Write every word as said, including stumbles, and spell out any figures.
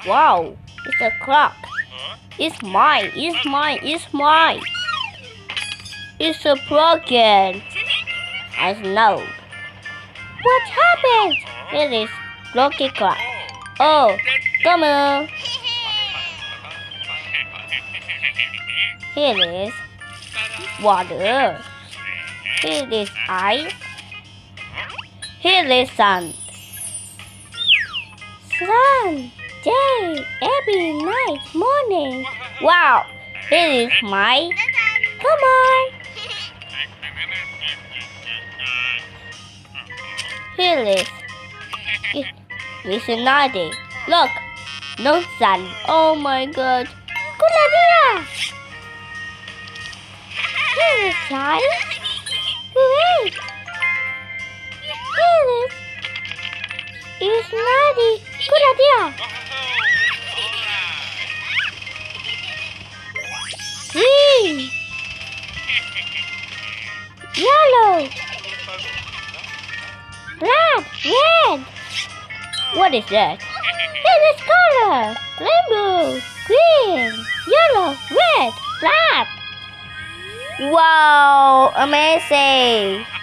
Wow, it's a clock. It's mine, it's mine, it's mine. It's a broken. I know. What happened? It is broken clock. Oh, come on. Here is water. Here is ice. Here is sun. Sun, day, every night, morning. Wow, here is my. Come on. Here is. It, it's another day. Look, no sun. Oh my God. Good idea. Here is sun. Great. Here is. It's naughty. Good idea. Green. Yellow. Black. Red. What is that? Here is color. Rainbow. Green. Yellow. Red. Black. Wow. Amazing.